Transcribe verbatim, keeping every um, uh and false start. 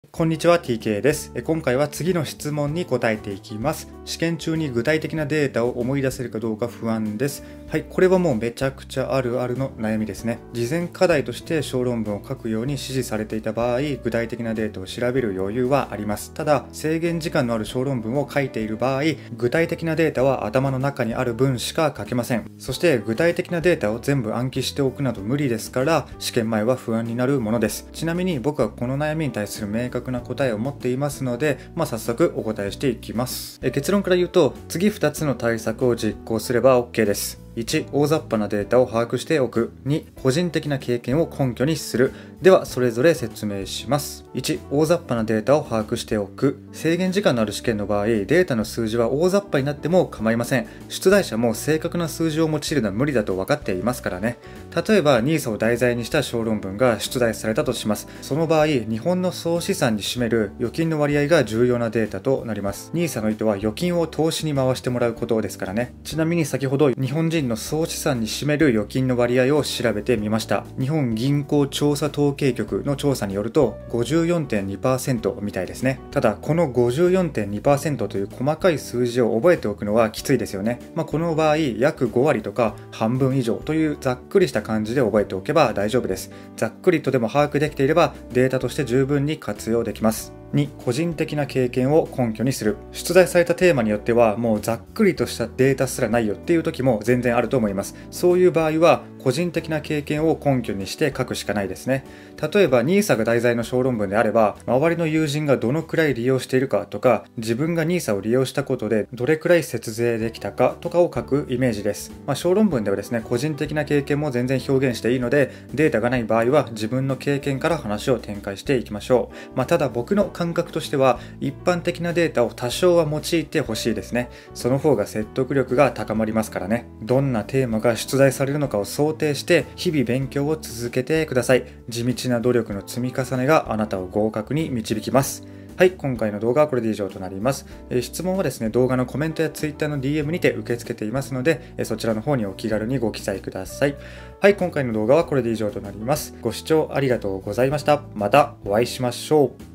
こんにちは、ティーケー です。今回は次の質問に答えていきます。試験中に具体的なデータを思い出せるかどうか不安です。はい、これはもうめちゃくちゃあるあるの悩みですね。事前課題として小論文を書くように指示されていた場合、具体的なデータを調べる余裕はあります。ただ、制限時間のある小論文を書いている場合、具体的なデータは頭の中にある分しか書けません。そして具体的なデータを全部暗記しておくなど無理ですから、試験前は不安になるものです。ちなみに僕はこの悩みに対する明確な答えを持っていますので、まあ、早速お答えしていきます。え結論から言うと、次ふたつの対策を実行すれば OK です。いち、大雑把なデータを把握しておく。に、個人的な経験を根拠にする。では、それぞれ説明します。いち、大雑把なデータを把握しておく。制限時間のある試験の場合、データの数字は大雑把になっても構いません。出題者も正確な数字を用いるのは無理だと分かっていますからね。例えば、ニーサ を題材にした小論文が出題されたとします。その場合、日本の総資産に占める預金の割合が重要なデータとなります。ニーサ の意図は預金を投資に回してもらうことですからね。ちなみに先ほど日本人の総資産に占める預金の割合を調べてみました。日本銀行調査統計局の調査によると ごじゅうよんてんにパーセント みたいですね。ただこの ごじゅうよんてんにパーセント という細かい数字を覚えておくのはきついですよね。まあ、この場合約ごわりとか半分以上というざっくりした感じで覚えておけば大丈夫です。ざっくりとでも把握できていればデータとして十分に活用できます。に、個人的な経験を根拠にする。出題されたテーマによってはもうざっくりとしたデータすらないよっていう時も全然あると思います。そういう場合は個人的な経験を根拠にして書くしかないですね。例えば ニーサ が題材の小論文であれば、周りの友人がどのくらい利用しているかとか、自分が ニーサ を利用したことでどれくらい節税できたかとかを書くイメージです。まあ、小論文ではですね、個人的な経験も全然表現していいので、データがない場合は自分の経験から話を展開していきましょう。まあ、ただ僕の感覚としては一般的なデータを多少は用いてほしいですね。その方が説得力が高まりますからね。どんなテーマが出題されるのかを想定して日々勉強を続けてください。地道な努力の積み重ねがあなたを合格に導きます。はい、今回の動画はこれで以上となります。えー、質問はですね、動画のコメントや Twitter の ディーエム にて受け付けていますので、えー、そちらの方にお気軽にご記載ください。はい、今回の動画はこれで以上となります。ご視聴ありがとうございました。またお会いしましょう。